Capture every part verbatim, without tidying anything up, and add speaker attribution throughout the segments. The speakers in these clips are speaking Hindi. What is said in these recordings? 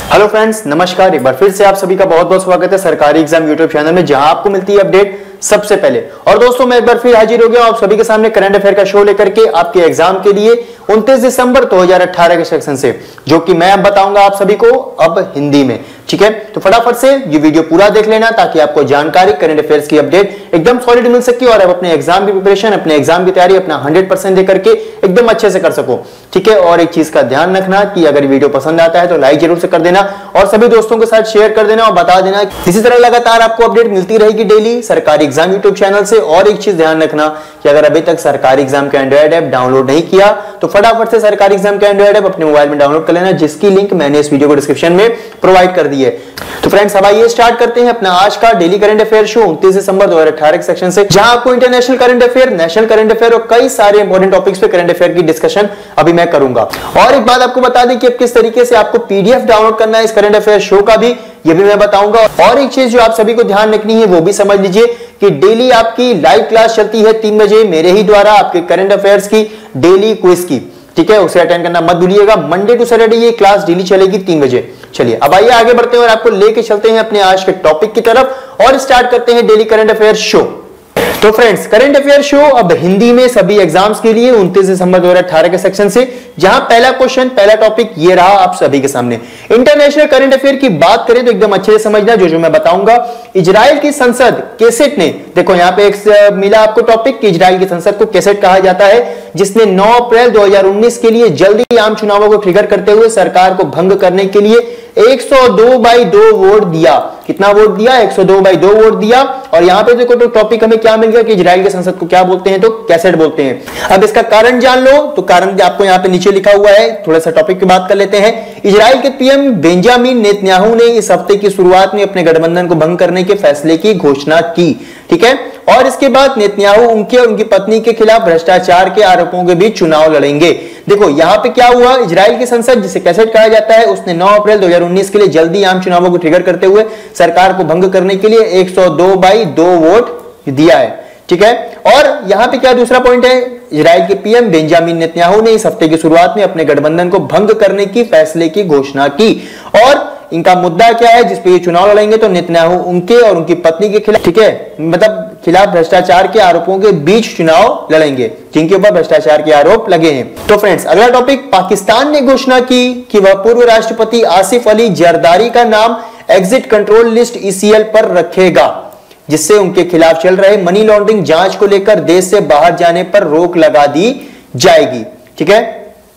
Speaker 1: हेलो फ्रेंड्स, नमस्कार। एक बार फिर से आप सभी का बहुत बहुत स्वागत है सरकारी एग्जाम यूट्यूब चैनल में, जहां आपको मिलती है अपडेट सबसे पहले। और दोस्तों, मैं एक बार फिर हाजिर हो गया आप सभी के सामने करंट अफेयर का शो लेकर के आपके एग्जाम के लिए उनतीस दिसंबर दो हज़ार अठारह के सेक्शन से, जो कि मैं अब बताऊंगा आप सभी को अब हिंदी में। ठीक है, तो फटाफट से ये वीडियो पूरा देख लेना ताकि आपको जानकारी करंट अफेयर्स की अपडेट एकदम सॉलिड मिल सके और आप अपने एग्जाम की प्रिपरेशन, अपने एग्जाम की तैयारी अपना हंड्रेड परसेंट देकर के एकदम अच्छे से कर सको। ठीक है, और एक चीज का ध्यान रखना कि अगर वीडियो पसंद आता है तो लाइक जरूर से कर देना और सभी दोस्तों के साथ शेयर कर देना और बता देना। इसी तरह लगातार आपको अपडेट मिलती रहेगी डेली सरकारी एग्जाम यूट्यूब चैनल से। और एक चीज ध्यान रखना कि अगर अभी तक सरकारी एग्जाम का एंड्रॉइड ऐप डाउनलोड नहीं किया तो फटाफट से सरकारी एग्जाम का एंड्रॉइड ऐप अपने मोबाइल में डाउनलोड कर लेना, जिसकी लिंक मैंने इस वीडियो को डिस्क्रिप्शन में प्रोवाइड कर दी है। तो फ्रेंड्स, अब आइए स्टार्ट करते हैं अपना आज का डेली करंट अफेयर शो उनतीस दिसंबर दो हज़ार अठारह के सेक्शन से, जहां आपको international current affair, national current affair और कई सारे इंपॉर्टेंट टॉपिक्स पे करंट अफेयर की डिस्कशन अभी मैं करूंगा। और एक बात आपको बता दें कि अब किस तरीके से आपको पीडीएफ डाउनलोड करना है इस करंट अफेयर शो का भी, ये भी मैं बताऊंगा। और एक चीज जो आप सभी को ध्यान रखनी है वो भी समझ लीजिए कि डेली आपकी लाइव क्लास चलती है तीन बजे मेरे ही द्वारा आपके करंट अफेयर्स की डेली क्विज की। ठीक है, उसे अटेंड करना मत भूलिएगा। मंडे टू सैटरडे ये क्लास डेली चलेगी तीन बजे। चलिए अब आइए आगे बढ़ते हैं और आपको लेके चलते हैं अपने आज के टॉपिक की तरफ और स्टार्ट करते हैं डेली करंट अफेयर शो। तो फ्रेंड्स, करंट अफेयर शो अब हिंदी में सभी एग्जाम्स के लिए उनतीस दिसंबर दो हज़ार अठारह के सेक्शन से, जहां पहला क्वेश्चन, पहला टॉपिक ये रहा आप सभी के सामने। इंटरनेशनल करंट अफेयर की बात करें तो एकदम अच्छे से समझना जो जो मैं बताऊंगा। इजराइल की संसद कैसेट ने, देखो यहां पे एक मिला आपको टॉपिक कि इजराइल की संसद को कैसेट कहा जाता है, जिसने नौ अप्रैल दो हज़ार उन्नीस के लिए जल्दी आम चुनावों को ट्रिगर करते हुए सरकार को भंग करने के लिए एक सौ दो बाई दो वोट दिया। कितना वोट दिया? एक सौ दो बाई दो वोट दिया। और यहां पे देखो तो टॉपिक हमें क्या मिल गया कि इजराइल की संसद को क्या बोलते हैं, तो कैसेट बोलते हैं। अब इसका कारण जान लो, तो कारण आपको यहां पे नीचे लिखा हुआ है। थोड़ा सा टॉपिक की बात कर लेते हैं। इजराइल के पीएम बेंजामिन नेतन्याहू ने इस हफ्ते की शुरुआत में अपने गठबंधन को भंग करने के फैसले की घोषणा की। ठीक है, और इसके बाद नेतन्याहू उनके और उनकी पत्नी के खिलाफ भ्रष्टाचार के आरोपों के बीच चुनाव लड़ेंगे। देखो यहां पे क्या हुआ, इजराइल की संसद जिसे कैसेट कहा जाता है, उसने नौ अप्रैल दो हज़ार उन्नीस के लिए जल्दी आम चुनावों को ट्रिगर करते हुए सरकार को भंग करने के लिए एक सौ दो बाई दो वोट दिया है। ठीक है, और यहां पे क्या दूसरा पॉइंट है, इजराइल के पीएम बेंजामिन नेतन्याहू ने इस हफ्ते की शुरुआत में अपने गठबंधन को भंग करने की फैसले की घोषणा की। और इनका मुद्दा क्या है जिसपे ये चुनाव लड़ेंगे, तो नेतन्याहू उनके और उनकी पत्नी के खिलाफ, ठीक है, मतलब खिलाफ भ्रष्टाचार के आरोपों के बीच चुनाव लड़ेंगे, जिनके ऊपर भ्रष्टाचार के आरोप लगे हैं। तो फ्रेंड्स, अगला टॉपिक, पाकिस्तान ने घोषणा की कि वह पूर्व राष्ट्रपति आसिफ अली जरदारी का नाम एग्जिट कंट्रोल लिस्ट ईसीएल पर रखेगा, जिससे उनके खिलाफ चल रहे मनी लॉन्ड्रिंग जांच को लेकर देश से बाहर जाने पर रोक लगा दी जाएगी। ठीक है,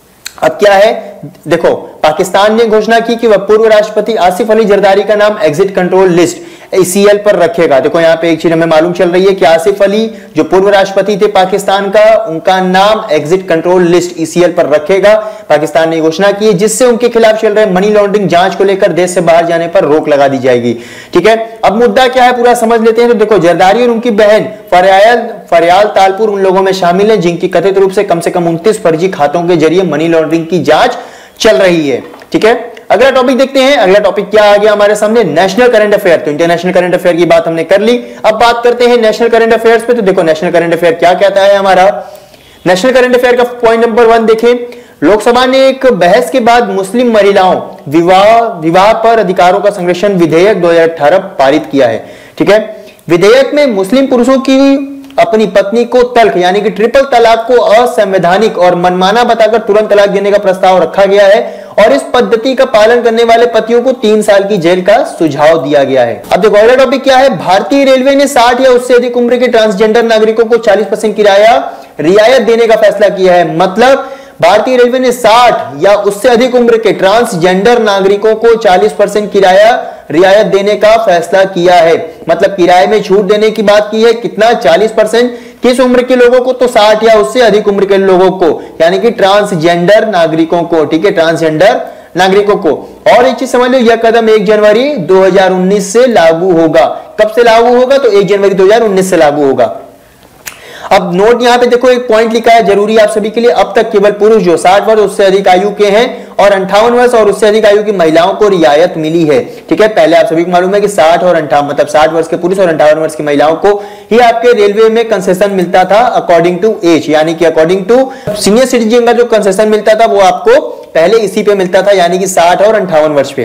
Speaker 1: अब क्या है, देखो पाकिस्तान ने घोषणा की कि वह पूर्व राष्ट्रपति आसिफ अली जरदारी का नाम एग्जिट कंट्रोल लिस्ट ईसीएल पर रखेगा। देखो यहां पे एक चीज हमें मालूम चल रही है कि आसिफ अली जो पूर्व राष्ट्रपति थे पाकिस्तान का, उनका नाम एग्जिट कंट्रोल लिस्ट ईसीएल पर रखेगा। पाकिस्तान ने घोषणा की जिससे उनके खिलाफ चल रहे मनी लॉन्ड्रिंग जांच को लेकर देश से बाहर जाने पर रोक लगा दी जाएगी। ठीक है, अब मुद्दा क्या है पूरा समझ लेते हैं। तो देखो, जरदारी और उनकी बहन फरयाल फरयाल तालपुर उन लोगों में शामिल है जिनकी कथित रूप से कम से कम उनतीस फर्जी खातों के जरिए मनी लॉन्ड्रिंग की जांच चल रही है। ठीक है, अगला टॉपिक देखते हैं। अगला टॉपिक क्या आ गया हमारे सामने, नेशनल करंट अफेयर। तो इंटरनेशनल करंट अफेयर की बात हमने कर ली, अब बात करते हैं नेशनल करंट अफेयर्स पे। तो देखो नेशनल करंट अफेयर क्या कहता है हमारा, नेशनल करंट अफेयर का पॉइंट नंबर वन देखें। लोकसभा ने एक बहस के बाद मुस्लिम महिलाओं विवाह विवाह पर अधिकारों का संरक्षण विधेयक दो हज़ार अठारह पारित किया है। ठीक है, विधेयक में मुस्लिम पुरुषों की अपनी पत्नी को तल्क यानी कि ट्रिपल तलाक को असंवैधानिक और मनमाना बताकर तुरंत तलाक देने का प्रस्ताव रखा गया है और इस पद्धति का पालन करने वाले पतियों को तीन साल की जेल का सुझाव दिया गया है। अब देखो अगला टॉपिक क्या है, भारतीय रेलवे ने साठ या उससे अधिक उम्र के ट्रांसजेंडर नागरिकों को चालीस परसेंट किराया रियायत देने का फैसला किया है। मतलब भारतीय रेलवे ने साठ या उससे अधिक उम्र के ट्रांसजेंडर नागरिकों को चालीस परसेंट किराया रियायत देने का फैसला किया है। मतलब किराए में छूट देने की बात की है, कितना, चालीस परसेंट। किस उम्र के लोगों को, तो साठ या उससे अधिक उम्र के लोगों को, यानी कि ट्रांसजेंडर नागरिकों को। ठीक है, ट्रांसजेंडर नागरिकों को। और एक चीज समझ लो, यह कदम एक जनवरी दो हज़ार उन्नीस से लागू होगा। कब से लागू होगा, तो एक जनवरी दो हज़ार उन्नीस से लागू होगा। अब नोट यहां पे देखो एक पॉइंट लिखा है जरूरी आप सभी के लिए, अब तक केवल पुरुष जो साठ वर्ष उससे अधिक आयु के हैं और अंठावन वर्ष और उससे अधिक आयु की महिलाओं को रियायत मिली है। ठीक है, पहले आप सभी को मालूम है कि साठ और अंठावन मतलब साठ वर्ष के पुरुष और अंठावन वर्ष की महिलाओं को ही आपके रेलवे में कंसेशन मिलता था अकॉर्डिंग टू एज, यानी कि अकॉर्डिंग टू सीनियर सिटीजन का जो कंसेशन मिलता था वो आपको पहले इसी पे मिलता था, यानी कि साठ और अंठावन वर्ष पे।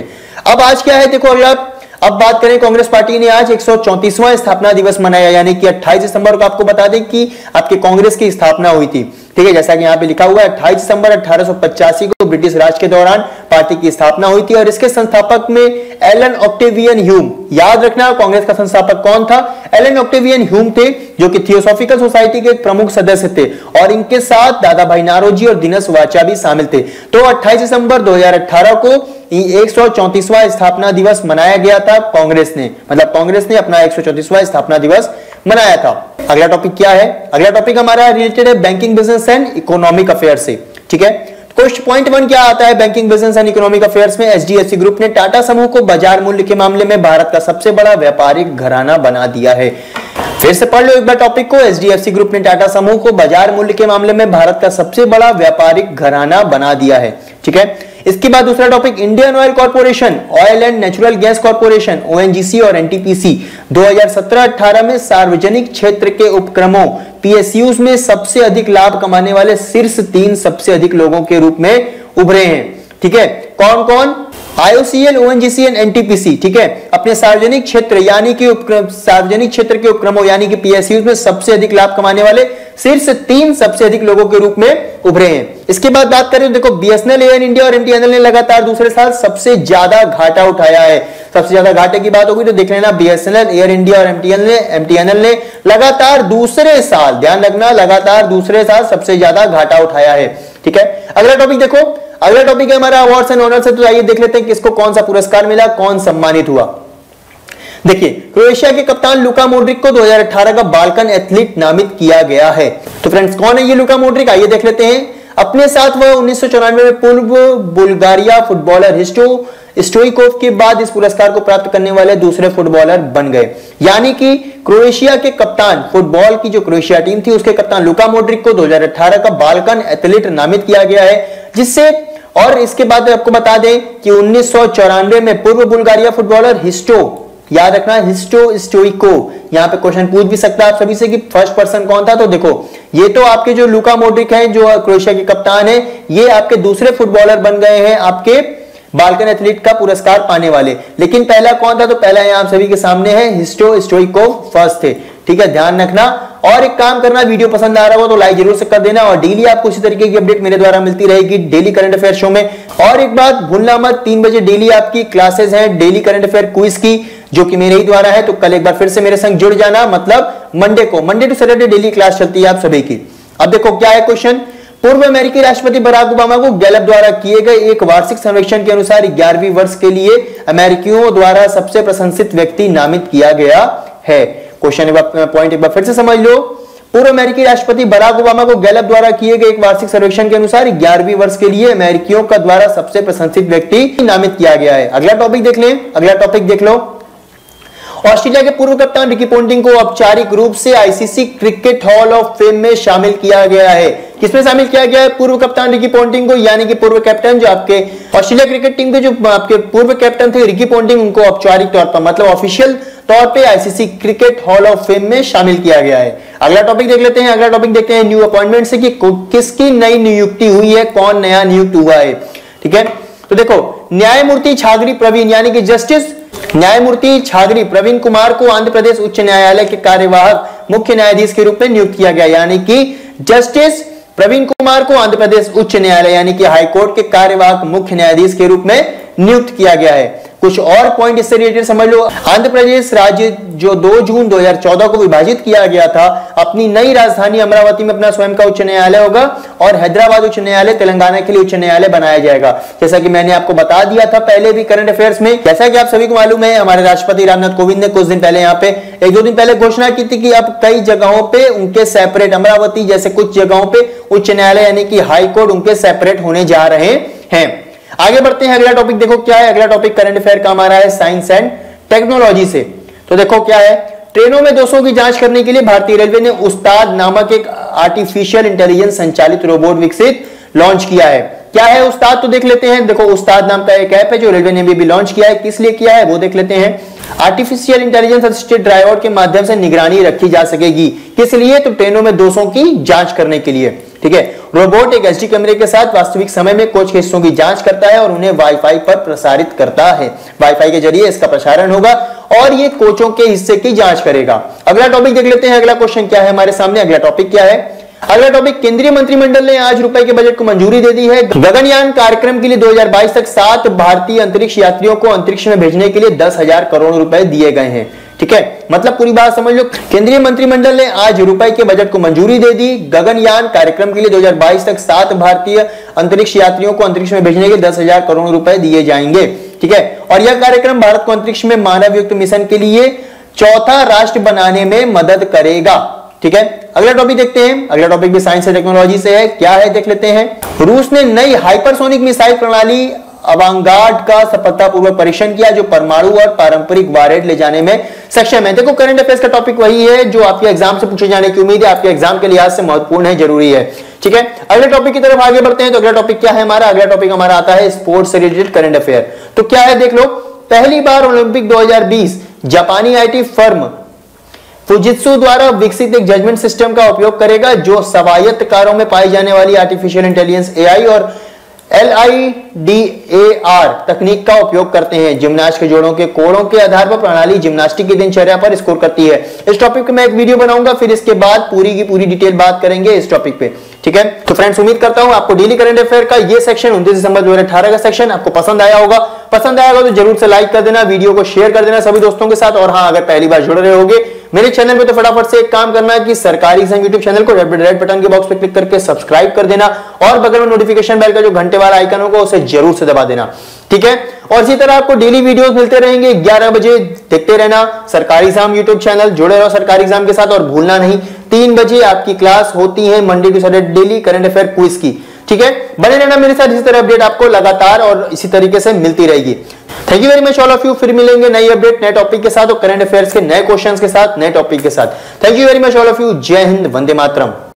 Speaker 1: अब आज क्या है देखो, अगला अब बात करें, कांग्रेस पार्टी ने आज एक सौ चौंतीसवां स्थापना दिवस मनाया, यानी कि अट्ठाईस दिसंबर को आपको बता दें कि आपके कांग्रेस की स्थापना हुई थी। ठीक है, जैसा कि यहाँ पे लिखा हुआ है अट्ठाईस दिसंबर अठारह सौ पचासी को ब्रिटिश राज के दौरान पार्टी की स्थापना हुई थी और इसके संस्थापक में एलन ऑक्टेवियन ह्यूम, याद रखना कांग्रेस का संस्थापक कौन था, एलन ऑक्टेवियन ह्यूम थे, जो कि थियोसॉफिकल सोसाइटी के प्रमुख सदस्य थे और इनके साथ दादा भाई नारोजी और दिनेश वाचा भी शामिल थे। तो अट्ठाईस दिसंबर दो हज़ार अठारह को एक सौ चौंतीसवां स्थापना दिवस मनाया गया था कांग्रेस ने, मतलब कांग्रेस ने अपना एक सौ चौंतीसवां स्थापना दिवस मनाया था। अगला टॉपिक क्या है, अगला टॉपिक हमारा रिलेटेड है banking business and economic affair से। ठीक है, क्वेश्चन पॉइंट वन क्या आता है banking business and economic affairs में, एचडीएफसी ग्रुप ने टाटा समूह को बाजार मूल्य के मामले में भारत का सबसे बड़ा व्यापारिक घराना बना दिया है। फिर से पढ़ लो एक बार टॉपिक को, एचडीएफसी ग्रुप ने टाटा समूह को बाजार मूल्य के मामले में भारत का सबसे बड़ा व्यापारिक घराना बना दिया है। ठीक है, इसके बाद दूसरा topic, Indian oil corporation, oil and natural gas corporation ONGC और एनटीपीसी दो हज़ार सत्रह अठारह में सार्वजनिक क्षेत्र के उपक्रमों पीएसयूज में सबसे अधिक लाभ कमाने वाले शीर्ष तीन सबसे अधिक लोगों के रूप में उभरे हैं। ठीक है, कौन कौन, आईओसीएल, ओएनजीसी एंड एनटीपीसी। ठीक है, अपने सार्वजनिक क्षेत्र यानी कि सार्वजनिक क्षेत्र के उपक्रमों यानी कि पीएसयूज में सबसे अधिक लाभ कमाने वाले शीर्ष तीन सबसे अधिक लोगों के रूप में उभरे हैं। इसके बाद बात करें तो देखो, बीएसएनएल, एयर इंडिया और एमटीएनएल ने लगातार दूसरे साल सबसे ज्यादा घाटा उठाया है। सबसे ज्यादा घाटे की बात होगी तो देख लेना, बीएसएनएल, एयर इंडिया और एमटीएनएल ने एमटीएनएल ने लगातार दूसरे साल, ध्यान रखना, लगातार दूसरे साल सबसे ज्यादा घाटा उठाया है। ठीक है, अगला टॉपिक देखो, अगला टॉपिक है हमारा अवार्ड्स एंड ऑनर्स से। तो आइए देख लेते हैं किसको कौन सा पुरस्कार मिला, कौन सम्मानित हुआ। देखिए, क्रोएशिया के कप्तान लुका मोड्रिक को दो हज़ार अठारह का बाल्कन एथलीट नामित किया गया है। तो फ्रेंड्स, कौन है ये लुका मोड्रिक, आइए देख लेते हैं। अपने साथ वह उन्नीस सौ चौरानवे में पूर्व बुल्गारिया फुटबॉलर हिस्टो स्टोइकोव के बाद इस पुरस्कार को प्राप्त करने वाले दूसरे फुटबॉलर बन गए। यानी कि क्रोएशिया के कप्तान, फुटबॉल की जो क्रोएशिया टीम थी उसके कप्तान लुका मोड्रिक को दो हज़ार अठारह का बाल्कन एथलीट नामित किया गया है, जिससे, और इसके बाद आपको बता दें कि उन्नीस सौ चौरानवे में पूर्व बुल्गारिया फुटबॉलर हिस्टो, याद रखना हिस्टो स्टोइको, यहां पे क्वेश्चन पूछ भी सकता है आप सभी से कि फर्स्ट पर्सन कौन था। तो देखो, ये तो आपके जो लुका मोड्रिक हैं जो क्रोएशिया के कप्तान हैं, ये आपके दूसरे फुटबॉलर बन गए हैं आपके बाल्कन एथलीट का पुरस्कार पाने वाले। लेकिन पहला कौन था, तो पहला यहां आप सभी के सामने है हिस्टो स्टोइको फर्स्ट थे। ठीक है, ध्यान रखना। और एक काम करना, वीडियो पसंद आ रहा हो तो लाइक जरूर से कर देना और डेली आपको इसी तरीके की अपडेट मेरे द्वारा मिलती रहेगी डेली करंट अफेयर शो में। और एक बात भूलना मत, तीन बजे डेली आपकी क्लासेस हैं डेली करंट अफेयर क्विज की, जो कि मेरे ही द्वारा है। तो कल एक बार फिर से मेरे संग जुड़ जाना, मतलब मंडे को, Monday to Saturday daily class चलती है आप सभी की। अब देखो क्या है क्वेश्चन, पूर्व अमेरिकी राष्ट्रपति बराक ओबामा को गैलप द्वारा किए गए एक वार्षिक सर्वेक्षण के अनुसार ग्यारहवीं वर्ष के लिए अमेरिकियों द्वारा सबसे प्रशंसित व्यक्ति नामित किया गया है। क्वेश्चन पॉइंट एक बार फिर से समझ लो, पूर्व अमेरिकी राष्ट्रपति बराक ओबामा को गैलप द्वारा किए गए एक वार्षिक सर्वेक्षण के अनुसार ग्यारहवीं वर्ष के लिए अमेरिकियों का द्वारा सबसे प्रशंसित व्यक्ति नामित किया गया है। अगला टॉपिक देख लें, अगला टॉपिक देख लो, ऑस्ट्रेलिया के पूर्व कप्तान रिकी पोंटिंग को औपचारिक रूप से ICC cricket hall of fame में शामिल किया गया है। किसमें शामिल किया गया है, पूर्व कप्तान रिकी पोंटिंग को, यानी कि पूर्व कैप्टन जो आपके ऑस्ट्रेलिया क्रिकेट टीम के जो आपके पूर्व कैप्टन थे रिकी पोंटिंग, उनको औपचारिक तौर पर, मतलब ऑफिशियल तौर पे ICC cricket hall of fame में शामिल किया गया है। अगला टॉपिक देख लेते हैं, अगला टॉपिक देखते हैं न्यू अपॉइंटमेंट से कि किसकी नई नियुक्ति हुई है, कौन नया नियुक्त हुआ है। ठीक है, तो देखो, न्यायमूर्ति छागरी प्रवीण यानी कि जस्टिस न्यायमूर्ति छागरी प्रवीण कुमार को आंध्र प्रदेश उच्च न्यायालय के कार्यवाहक मुख्य न्यायाधीश के रूप में नियुक्त किया गया। यानी कि जस्टिस प्रवीण कुमार को आंध्र प्रदेश उच्च न्यायालय यानी कि हाईकोर्ट के कार्यवाहक मुख्य न्यायाधीश के रूप में नियुक्त किया गया है। कुछ और पॉइंट इससे रिलेटेड समझ लो, आंध्र प्रदेश राज्य जो दो जून दो हज़ार चौदह को विभाजित किया गया था, अपनी नई राजधानी अमरावती में अपना स्वयं का उच्च न्यायालय होगा और हैदराबाद उच्च न्यायालय तेलंगाना के लिए उच्च न्यायालय बनाया जाएगा। जैसा कि मैंने आपको बता दिया था पहले भी करंट अफेयर्स में, जैसा कि आप सभी को मालूम है, हमारे राष्ट्रपति रामनाथ कोविंद ने कुछ दिन पहले यहाँ पे एक दो दिन पहले घोषणा की थी कि अब कई जगहों पे उनके सेपरेट, अमरावती जैसे कुछ जगहों पे उच्च न्यायालय यानी कि हाई कोर्ट उनके सेपरेट होने जा रहे हैं। आगे बढ़ते हैं, अगला टॉपिक देखो क्या है, अगला टॉपिक करंट अफेयर का हमारा है साइंस एंड टेक्नोलॉजी से। तो देखो क्या है, ट्रेनों में दोषों की जांच करने के लिए भारतीय रेलवे ने उस्ताद नामक एक आर्टिफिशियल इंटेलिजेंस संचालित रोबोट विकसित लॉन्च किया है। क्या है उस्ताद, तो देख लेते हैं। देखो, उस्ताद नाम का एक ऐप है जो रेलवे ने भी लॉन्च किया है। किस लिए किया है वो देख लेते हैं। आर्टिफिशियल इंटेलिजेंस असिस्टेड ड्राइवर के माध्यम से निगरानी रखी जा सकेगी। किस लिए, तो ट्रेनों में दोषों की जांच करने के लिए। ठीक है। रोबोट एक एचडी कैमरे के साथ वास्तविक समय में कोच के हिस्सों की जांच करता है और उन्हें वाईफाई पर प्रसारित करता है। वाईफाई के जरिए इसका प्रसारण होगा और ये कोचों के हिस्से की जांच करेगा। अगला टॉपिक देख लेते हैं। अगला क्वेश्चन क्या है हमारे सामने, अगला टॉपिक क्या है? अगला टॉपिक, केंद्रीय मंत्रिमंडल ने आज रुपए के बजट को मंजूरी दे दी है। गगनयान कार्यक्रम के लिए दो हज़ार बाईस तक सात भारतीय अंतरिक्ष यात्रियों को अंतरिक्ष में भेजने के लिए दस हजार करोड़ रुपए दिए गए हैं। ठीक है, मतलब पूरी बात समझ लो। केंद्रीय मंत्रिमंडल ने आज रुपए के बजट को मंजूरी दे दी। गगनयान कार्यक्रम के लिए दो हज़ार बाईस तक सात भारतीय अंतरिक्ष यात्रियों को अंतरिक्ष में भेजने के दस हजार करोड़ रुपए दिए जाएंगे। ठीक है, और यह कार्यक्रम भारत को अंतरिक्ष में मानवयुक्त मिशन के लिए चौथा राष्ट्र बनाने में मदद करेगा। ठीक है, अगला टॉपिक देखते हैं। अगला टॉपिक भी साइंस और टेक्नोलॉजी से है। क्या है देख लेते हैं। रूस ने नई हाइपरसोनिक मिसाइल प्रणाली अवांगार्ड का सफलतापूर्वक परीक्षण किया जो परमाणु और पारंपरिक वारहेड ले जाने में सक्षम है। देखो, करंट अफेयर्स का टॉपिक वही है जो आपके एग्जाम से पूछे जाने की उम्मीद है, आपके एग्जाम के लिहाज से महत्वपूर्ण है, जरूरी है। ठीक है, अगले टॉपिक की तरफ आगे बढ़ते हैं। तो अगला टॉपिक क्या है हमारा? अगला टॉपिक हमारा आता है स्पोर्ट्स से रिलेटेड करंट अफेयर। तो क्या है देख लो। पहली बार ओलंपिक दो हज़ार बीस जापानी आईटी फर्म फुजित्सु द्वारा विकसित एक जजमेंट सिस्टम का उपयोग करेगा जो स्वायत्त कारों में पाई जाने वाली आर्टिफिशियल इंटेलिजेंस एआई और L I D A R तकनीक का उपयोग करते हैं। जिम्नास्ट के जोड़ों के कोणों के आधार पर प्रणाली जिम्नास्टिक की दिनचर्या पर स्कोर करती है। इस टॉपिक पे मैं एक वीडियो बनाऊंगा, फिर इसके बाद पूरी की पूरी डिटेल बात करेंगे इस टॉपिक पे। ठीक है, तो फ्रेंड्स उम्मीद करता हूं आपको डेली करंट अफेयर का ये सेक्शन उनतीस दिसंबर दो हज़ार अठारह का सेक्शन आपको पसंद आया होगा। पसंद आएगा तो जरूर से लाइक कर देना, वीडियो को शेयर कर देना सभी दोस्तों के साथ। और हाँ, अगर पहली बार जुड़ रहे होगे मेरे चैनल पे तो फटाफट से एक काम करना है कि सरकारी एग्जाम यूट्यूब चैनल को रेड रेड बटन के बॉक्स पे क्लिक करके सब्सक्राइब कर देना और बगल में नोटिफिकेशन बेल का जो घंटे वाला आइकन होगा उसे जरूर से दबा देना। ठीक है, और इसी तरह आपको डेली वीडियोस मिलते रहेंगे ग्यारह बजे। देखते रहना सरकारी एग्जाम यूट्यूब चैनल, जुड़े रहो सरकारी एग्जाम के साथ। और भूलना नहीं, तीन बजे आपकी क्लास होती है Monday to Saturday daily current affair quiz की। ठीक है, बने रहना मेरे साथ, इसी तरह अपडेट आपको लगातार और इसी तरीके से मिलती रहेगी। Thank you very much all of you. फिर मिलेंगे नई अपडेट नए टॉपिक के साथ और करंट अफेयर्स के नए क्वेश्चंस के साथ, नए टॉपिक के साथ। Thank you very much all of you. जय हिंद, वंदे मातरम।